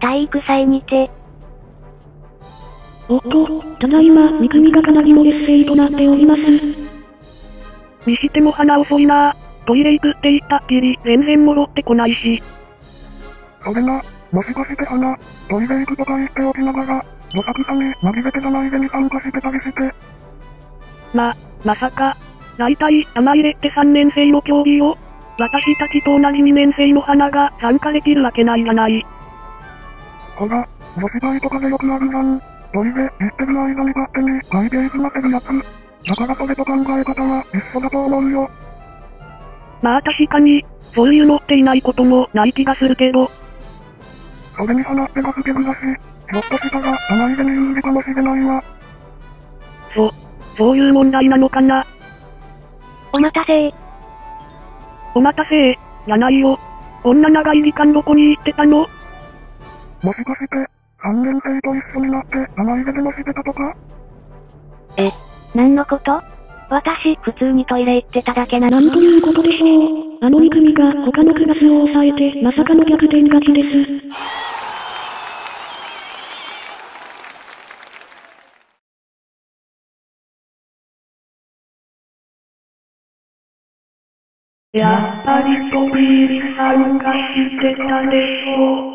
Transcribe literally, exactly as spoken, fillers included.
体育祭にて。 おっと、ただいま、三組がかなりの劣勢となっております。 にしても花遅いなぁ。トイレ行くって言ったっきり、全然戻ってこないし。 それな、もしかして花、トイレ行くとか言っておきながら、どさくさに紛れてじゃないでに参加してたりして。 ま、まさか。大体、玉入れってさんねん生の競技を、私たちと同じにねん生の花が参加できるわけないじゃない。 ほら、女子大とかでよくあるじゃん。トイレ行ってる間に勝手に会計済ませるやつ。だからそれと考え方は一緒だと思うよ。 まあ確かに、そういうのっていないこともない気がするけど。 それに放ってがスケブだし、ひょっとしたら玉入れに有利かもしれないわ。 そ、そういう問題なのかな。 お待たせー。 お待たせー、やないよ。こんな長い時間どこに行ってたの？ もしかして、さんねん生と一緒になって玉入れでもしてたとか？ え、何のこと？私、普通にトイレ行ってただけなのに。 なんということでしょう。あのに組が他のクラスを抑えてまさかの逆転勝ちです。 やっぱり飛び入り参加してたでしょ。